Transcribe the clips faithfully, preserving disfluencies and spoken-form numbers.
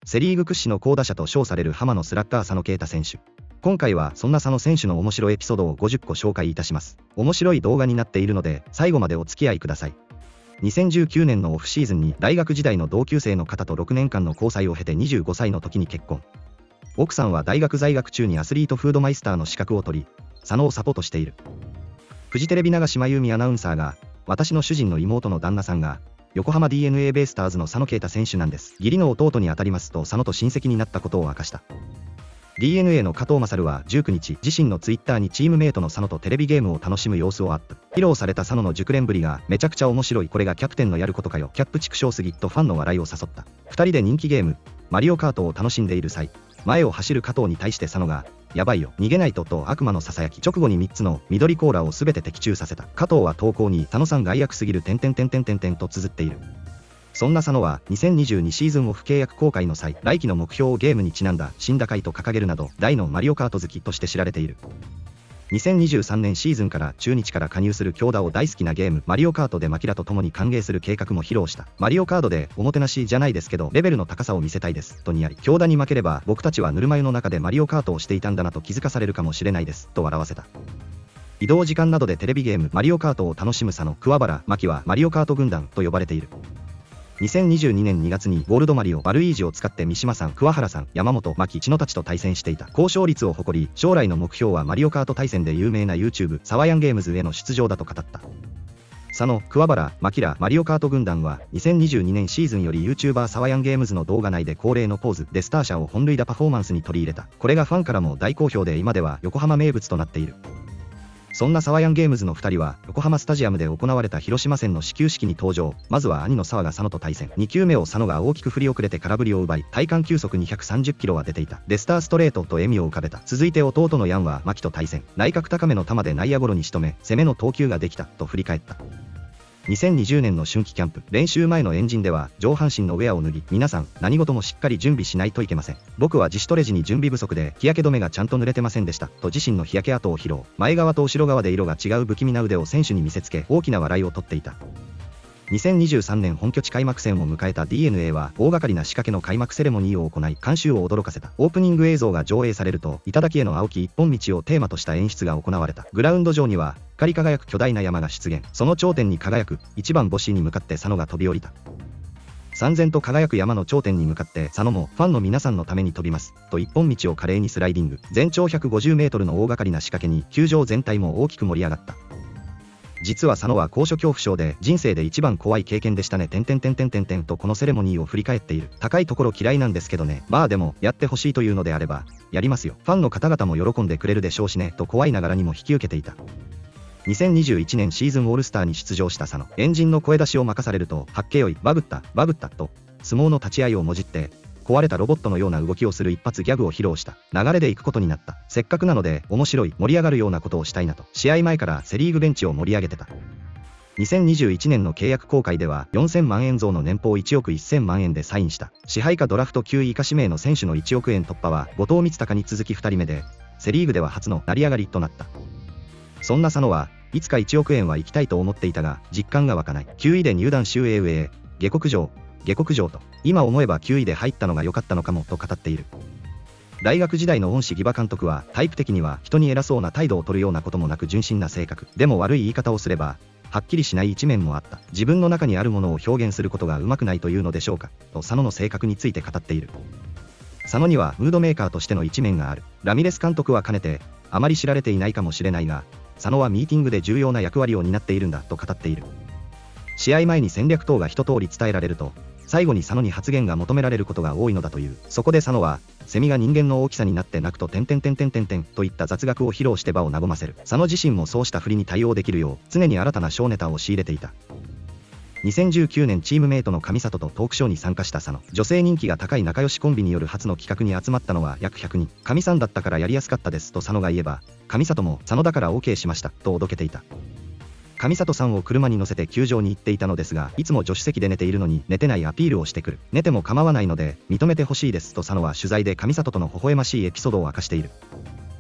セリーグ屈指の好打者と称されるハマのスラッガー佐野啓太選手。今回はそんな佐野選手の面白いエピソードをごじゅっこ紹介いたします。面白い動画になっているので最後までお付き合いください。にせんじゅうきゅうねんのオフシーズンに大学時代の同級生の方とろくねんかんの交際を経てにじゅうごさいの時に結婚。奥さんは大学在学中にアスリートフードマイスターの資格を取り、佐野をサポートしている。フジテレビ長島優美アナウンサーが、私の主人の妹の旦那さんが横浜 ディーエヌエー ベイスターズの佐野啓太選手なんです。義理の弟にあたりますと佐野と親戚になったことを明かした。ディーエヌエー の加藤勝はじゅうくにち、自身のツイッターにチームメイトの佐野とテレビゲームを楽しむ様子をアップ。披露された佐野の熟練ぶりがめちゃくちゃ面白い、これがキャプテンのやることかよ、キャップ畜生すぎとファンの笑いを誘った。ふたりで人気ゲームマリオカートを楽しんでいる際、前を走る加藤に対して佐野がやばいよ逃げないとと悪魔のささやき、直後にみっつの緑コーラを全て的中させた。加藤は投稿に佐野さん害悪すぎる点々点々点々と綴っている。そんな佐野はにせんにじゅうにシーズンオフ契約更改の際、来季の目標をゲームにちなんだ新打開と掲げるなど大のマリオカート好きとして知られている。にせんにじゅうさんねんシーズンから中日から加入する京田を大好きなゲームマリオカートでマキラと共に歓迎する計画も披露した。マリオカードでおもてなしじゃないですけどレベルの高さを見せたいですとにやり、京田に負ければ僕たちはぬるま湯の中でマリオカートをしていたんだなと気づかされるかもしれないですと笑わせた。移動時間などでテレビゲームマリオカートを楽しむ佐野、桑原、牧はマリオカート軍団と呼ばれている。にせんにじゅうにねんにがつにゴールドマリオバルイージを使って三島さん、桑原さん、山本、牧、千野たちと対戦していた。高勝率を誇り、将来の目標はマリオカート対戦で有名な YouTube サワヤンゲームズへの出場だと語った。佐野、桑原、牧らマリオカート軍団はにせんにじゅうにねんシーズンより YouTuber サワヤンゲームズの動画内で恒例のポーズでスター車を本塁打パフォーマンスに取り入れた。これがファンからも大好評で今では横浜名物となっている。そんなサワヤンゲームズのふたりは横浜スタジアムで行われた広島戦の始球式に登場。まずは兄の澤が佐野と対戦。にきゅうめを佐野が大きく振り遅れて空振りを奪い、体感球速にひゃくさんじゅっキロは出ていた。でスターストレートと笑みを浮かべた。続いて弟のヤンは牧と対戦。内角高めの球で内野ゴロに仕留め、攻めの投球ができたと振り返った。にせんにじゅうねんの春季キャンプ練習前の円陣では上半身のウェアを脱ぎ、皆さん何事もしっかり準備しないといけません。僕は自主トレ時に準備不足で日焼け止めがちゃんと塗れてませんでしたと自身の日焼け跡を披露。前側と後ろ側で色が違う不気味な腕を選手に見せつけ大きな笑いを取っていた。にせんにじゅうさんねん本拠地開幕戦を迎えた ディーエヌエー は大掛かりな仕掛けの開幕セレモニーを行い観衆を驚かせた。オープニング映像が上映されると頂への青き一本道をテーマとした演出が行われた。グラウンド上には光り輝く巨大な山が出現。その頂点に輝く一番星に向かって佐野が飛び降りた。燦然と輝く山の頂点に向かって佐野もファンの皆さんのために飛びますと一本道を華麗にスライディング。全長ひゃくごじゅうメートルの大掛かりな仕掛けに球場全体も大きく盛り上がった。実は佐野は高所恐怖症で人生で一番怖い経験でしたね。点々点々点々とこのセレモニーを振り返っている。高いところ嫌いなんですけどね。まあでもやってほしいというのであればやりますよ。ファンの方々も喜んでくれるでしょうしねと怖いながらにも引き受けていた。にせんにじゅういちねんシーズンオールスターに出場した佐野。エンジンの声出しを任されるとはっけよいバグったバグったと相撲の立ち合いをもじって壊れたロボットのような動きをする一発ギャグを披露した。流れで行くことになった。せっかくなので面白い盛り上がるようなことをしたいなと試合前からセリーグベンチを盛り上げてた。にせんにじゅういちねんの契約更改ではよんせんまんえん増の年俸いちおくせんまんえんでサインした。支配下ドラフトきゅうい以下指名の選手のいちおくえん突破は後藤光隆に続きふたりめでセリーグでは初の成り上がりとなった。そんな佐野はいつかいちおくえんは行きたいと思っていたが実感が湧かない。きゅういで入団周英上へ下克上下克上と今思えばきゅういで入ったのが良かったのかもと語っている。大学時代の恩師義馬監督はタイプ的には人に偉そうな態度を取るようなこともなく純真な性格でも悪い言い方をすればはっきりしない一面もあった。自分の中にあるものを表現することがうまくないというのでしょうかと佐野の性格について語っている。佐野にはムードメーカーとしての一面がある。ラミレス監督はかねてあまり知られていないかもしれないが佐野はミーティングで重要な役割を担っているんだと語っている。試合前に戦略等が一通り伝えられると最後に佐野に発言が求められることが多いのだという。そこで佐野はセミが人間の大きさになって鳴くと点々点々点々といった雑学を披露して場を和ませる。佐野自身もそうした振りに対応できるよう常に新たな小ネタを仕入れていた。にせんじゅうきゅうねんチームメイトの上里とトークショーに参加した佐野。女性人気が高い仲良しコンビによる初の企画に集まったのは約ひゃくにん。上さんだったからやりやすかったですと佐野が言えば上里も佐野だから オーケー しましたとおどけていた。上里さんを車に乗せて球場に行っていたのですがいつも助手席で寝ているのに寝てないアピールをしてくる。寝ても構わないので認めてほしいですと佐野は取材で上里との微笑ましいエピソードを明かしている。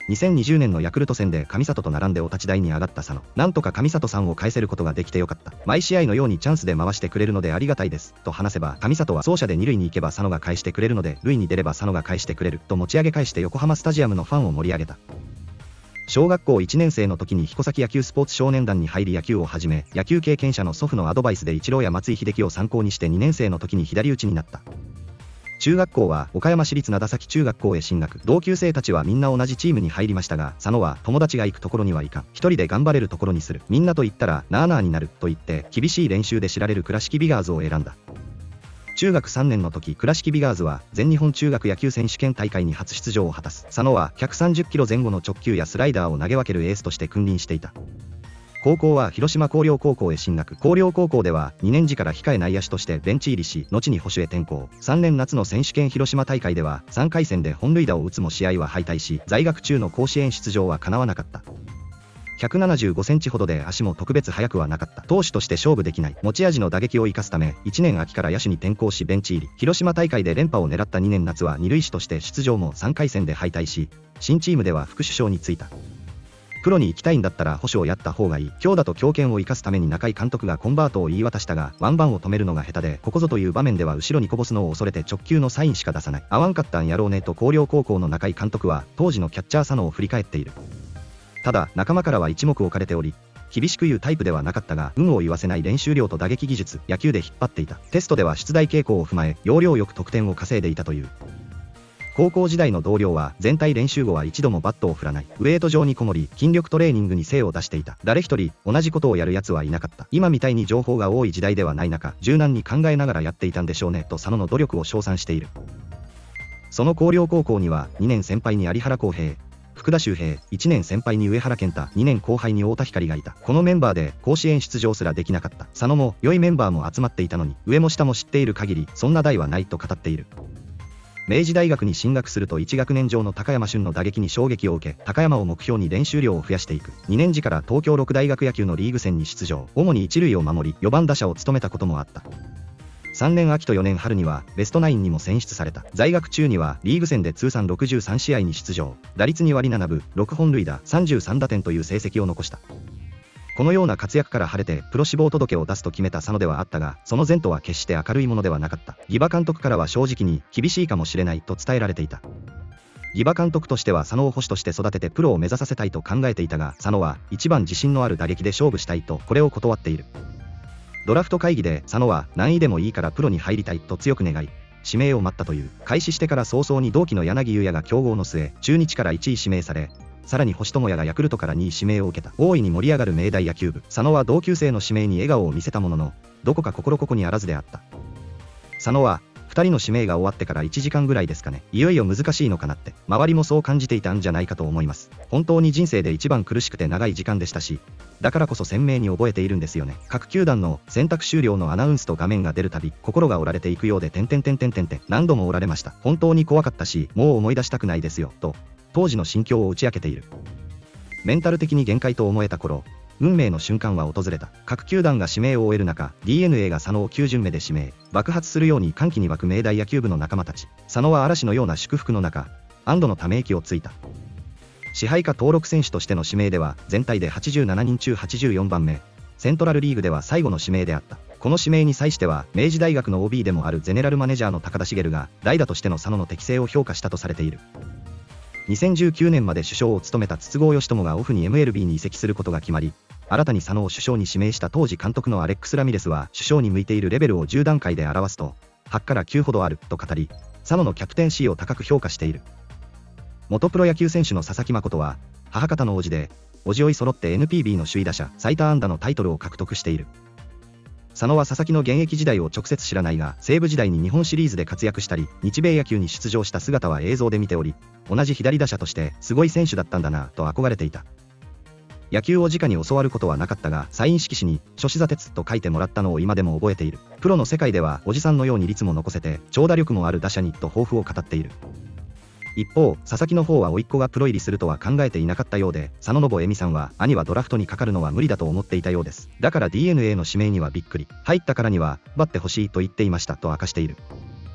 にせんにじゅうねんのヤクルト戦で上里と並んでお立ち台に上がった佐野。なんとか上里さんを返せることができてよかった。毎試合のようにチャンスで回してくれるのでありがたいです。と話せば、上里は走者でに塁に行けば佐野が返してくれるので、塁に出れば佐野が返してくれる。と持ち上げ返して横浜スタジアムのファンを盛り上げた。小学校いちねん生の時に彦崎野球スポーツ少年団に入り野球を始め、野球経験者の祖父のアドバイスでイチローや松井秀喜を参考にしてにねん生の時に左打ちになった。中学校は岡山市立灘崎中学校へ進学。同級生たちはみんな同じチームに入りましたが、佐野は友達が行くところには行かん。一人で頑張れるところにする。みんなと言ったらなあなあになる。と言って厳しい練習で知られる倉敷ビガーズを選んだ。中学さんねんの時、倉敷ビガーズは全日本中学野球選手権大会に初出場を果たす。佐野はひゃくさんじゅっキロ前後の直球やスライダーを投げ分けるエースとして君臨していた。高校は広島広陵高校へ進学。広陵高校ではにねん時から控え内野手としてベンチ入りし、後に捕手へ転向。さんねん夏の選手権広島大会ではさんかい戦で本塁打を打つも試合は敗退し、在学中の甲子園出場は叶わなかった。ひゃくななじゅうごセンチほどで足も特別速くはなかった。投手として勝負できない。持ち味の打撃を生かすため、いちねん秋から野手に転向しベンチ入り。広島大会で連覇を狙ったにねん夏は二塁手として出場もさんかい戦で敗退し、新チームでは副主将に就いた。プロに行きたいんだったら捕手をやった方がいい。強打と強肩を生かすために中井監督がコンバートを言い渡したが、ワンバンを止めるのが下手で、ここぞという場面では後ろにこぼすのを恐れて直球のサインしか出さない。合わんかったんやろうねと広陵高校の中井監督は当時のキャッチャー佐野を振り返っている。ただ仲間からは一目置かれており、厳しく言うタイプではなかったが、運を言わせない練習量と打撃技術、野球で引っ張っていた。テストでは出題傾向を踏まえ、要領よく得点を稼いでいたという。高校時代の同僚は全体練習後は一度もバットを振らない。ウェイト場にこもり、筋力トレーニングに精を出していた。誰一人同じことをやる奴はいなかった。今みたいに情報が多い時代ではない中、柔軟に考えながらやっていたんでしょうねと佐野の努力を称賛している。その広陵高校にはにねん先輩に有原康平、福田周平、いちねん先輩に上原健太、にねん後輩に太田光がいた。このメンバーで甲子園出場すらできなかった。佐野も良いメンバーも集まっていたのに、上も下も知っている限りそんな代はないと語っている。明治大学に進学するといち学年上の高山俊の打撃に衝撃を受け、高山を目標に練習量を増やしていく。にねん時から東京六大学野球のリーグ戦に出場。主に一塁を守り、よばん打者を務めたこともあった。さんねん秋とよねん春にはベストナインにも選出された。在学中にはリーグ戦で通算ろくじゅうさん試合に出場。打率に割ななぶ、ろく本塁打、さんじゅうさん打点という成績を残した。このような活躍から晴れてプロ志望届を出すと決めた佐野ではあったが、その前途は決して明るいものではなかった。儀場監督からは正直に厳しいかもしれないと伝えられていた。儀場監督としては佐野を捕手として育ててプロを目指させたいと考えていたが、佐野は一番自信のある打撃で勝負したいとこれを断っている。ドラフト会議で佐野は何位でもいいからプロに入りたいと強く願い、指名を待ったという。開始してから早々に同期の柳裕也が競合の末、中日からいちい指名され、さらに星友也がヤクルトからにい指名を受けた。大いに盛り上がる明大野球部。佐野は同級生の指名に笑顔を見せたものの、どこか心ここにあらずであった。佐野はふたりの指名が終わってからいちじかんぐらいですかね、いよいよ難しいのかなって、周りもそう感じていたんじゃないかと思います。本当に人生で一番苦しくて長い時間でしたし、だからこそ鮮明に覚えているんですよね。各球団の選択終了のアナウンスと画面が出るたび、心が折られていくようで点々点々点々何度も折られました。本当に怖かったし、もう思い出したくないですよと当時の心境を打ち明けている。メンタル的に限界と思えた頃、運命の瞬間は訪れた。各球団が指名を終える中、 ディーエヌエー が佐野をきゅう巡目で指名。爆発するように歓喜に沸く明大野球部の仲間たち。佐野は嵐のような祝福の中、安堵のため息をついた。支配下登録選手としての指名では全体ではちじゅうななにん中はちじゅうよんばんめ、セントラルリーグでは最後の指名であった。この指名に際しては明治大学の オービー でもあるゼネラルマネージャーの高田茂が代打としての佐野の適性を評価したとされている。にせんじゅうきゅうねんまで主将を務めた筒香嘉智がオフに エムエルビー に移籍することが決まり、新たに佐野を主将に指名した当時監督のアレックス・ラミレスは主将に向いているレベルをじゅう段階で表すとはちからきゅうほどあると語り、佐野のキャプテンシーを高く評価している。元プロ野球選手の佐々木誠は母方の叔父で、叔父甥揃って エヌピービー の首位打者最多安打のタイトルを獲得している。佐野は佐々木の現役時代を直接知らないが、西武時代に日本シリーズで活躍したり日米野球に出場した姿は映像で見ており、同じ左打者としてすごい選手だったんだなと憧れていた。野球を直に教わることはなかったが、サイン色紙に諸子座鉄と書いてもらったのを今でも覚えている。プロの世界ではおじさんのように率も残せて長打力もある打者にと抱負を語っている。一方、佐々木の方は甥っ子がプロ入りするとは考えていなかったようで、佐野信恵美さんは兄はドラフトにかかるのは無理だと思っていたようです。だから ディーエヌエー の指名にはびっくり。入ったからには奪ってほしいと言っていましたと明かしている。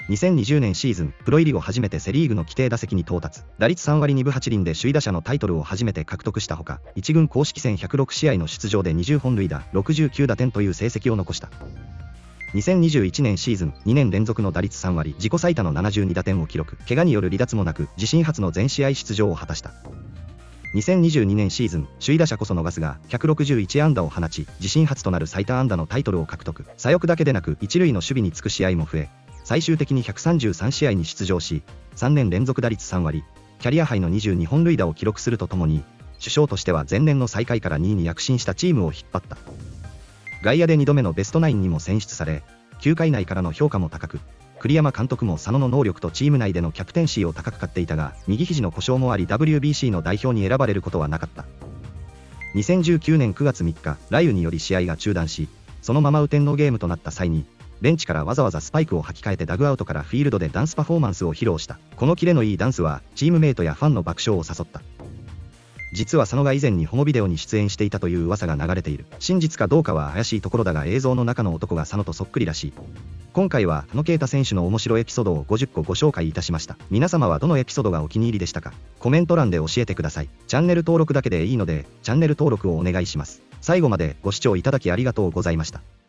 にせんにじゅうねんシーズン、プロ入り後初めてセリーグの規定打席に到達。打率さんわりにぶはちりんで首位打者のタイトルを初めて獲得したほか、一軍公式戦ひゃくろくしあいの出場でにじゅっぽんるい打、ろくじゅうきゅうだてんという成績を残した。にせんにじゅういちねんシーズン、にねん連続の打率さんわり、自己最多のななじゅうにだてんを記録。怪我による離脱もなく、自身初の全試合出場を果たした。にせんにじゅうにねんシーズン、首位打者こそ逃すが、ひゃくろくじゅういちあんだを放ち、自身初となる最多安打のタイトルを獲得。左翼だけでなく、一塁の守備につく試合も増え、最終的にひゃくさんじゅうさんしあいに出場し、さんねん連続打率さんわり、キャリアハイのにじゅうにほんるい打を記録するとともに、主将としては前年の最下位からにいに躍進したチームを引っ張った。外野でにどめのベストナインにも選出され、球界内からの評価も高く、栗山監督も佐野の能力とチーム内でのキャプテンシーを高く買っていたが、右肘の故障もあり ダブリュービーシー の代表に選ばれることはなかった。にせんじゅうきゅうねんくがつみっか、雷雨により試合が中断し、そのまま雨天のゲームとなった際に、ベンチからわざわざスパイクを履き替えてダグアウトからフィールドでダンスパフォーマンスを披露した。このキレのいいダンスは、チームメイトやファンの爆笑を誘った。実は佐野が以前にホモビデオに出演していたという噂が流れている。真実かどうかは怪しいところだが、映像の中の男が佐野とそっくりらしい。今回は佐野啓太選手の面白エピソードをごじゅっこご紹介いたしました。皆様はどのエピソードがお気に入りでしたか？コメント欄で教えてください。チャンネル登録だけでいいので、チャンネル登録をお願いします。最後までご視聴いただきありがとうございました。